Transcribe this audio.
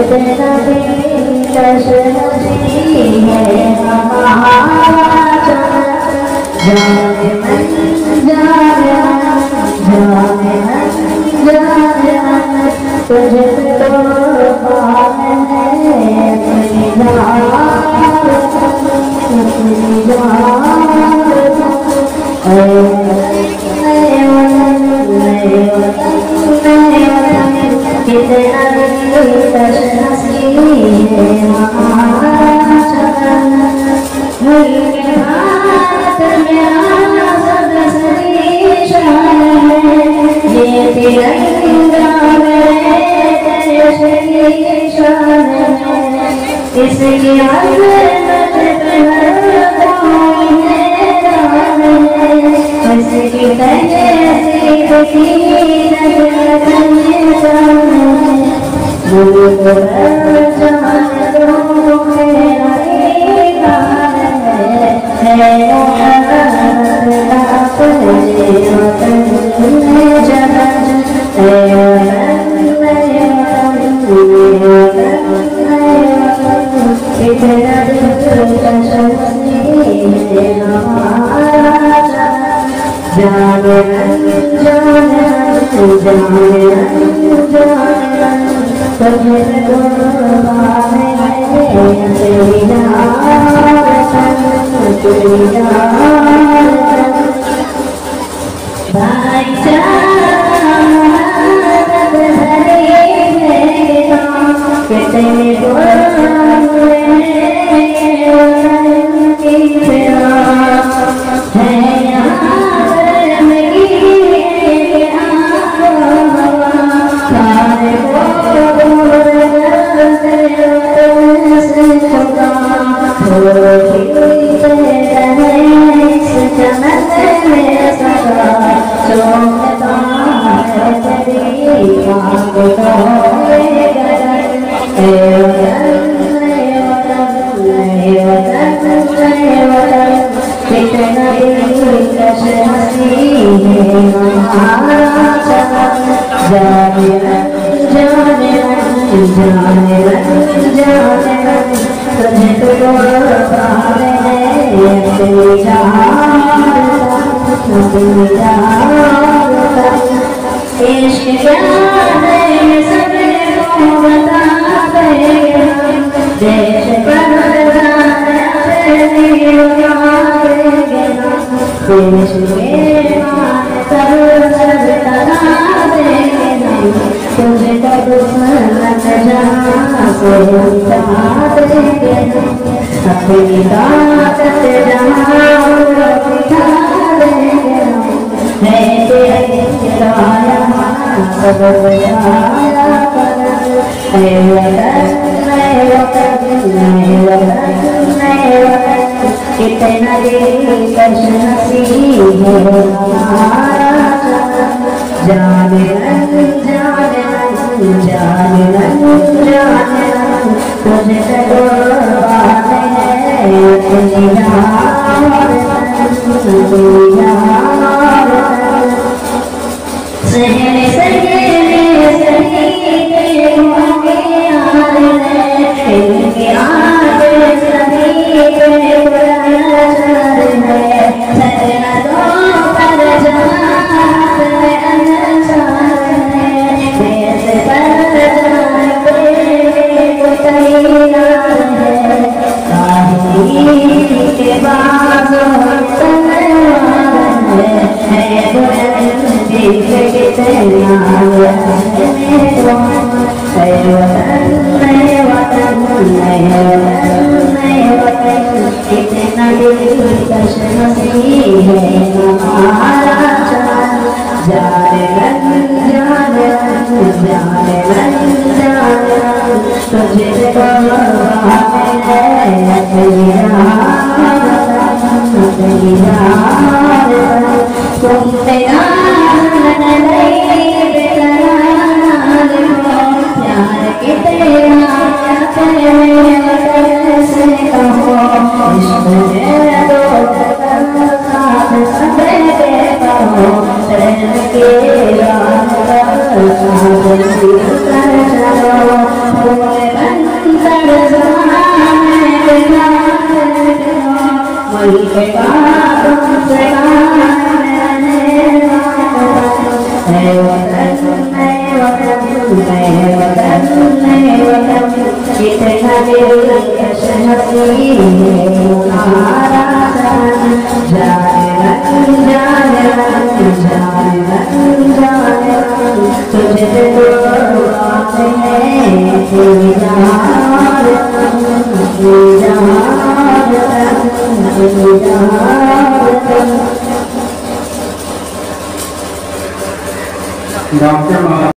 कितना दिलकश नदी है हमारा जाने मन जाने तुझे तो पाने कितना दिलकश हंसी है हमारा मुल्क भारत मेरा सबसे शान है ये तिरंगा मेरे देश की शान है इसकी अजमत पे हर कोई हैरान है इसकी तहसीब की नजर जान है मुल्क जान दो मेरा ईमान है मोहब्बत अपने वतन में जगत कितना दिलकश हंसी है हमारा जाने तुझे तो पाने तेरी भाईचारा कितने अपनी ताकत कितना दिलकश हंसी है हमारा जाने तुझे तो पाने कितना दिलकश हंसी है हमारा तुझे के कितना दिलकश नसीब है हमारा सनम। जाने मन जाने मन जाने मन जाने मन तुझे पे कुर्बान है तेरी जान तेरी जान तेरी जान। डॉक्टर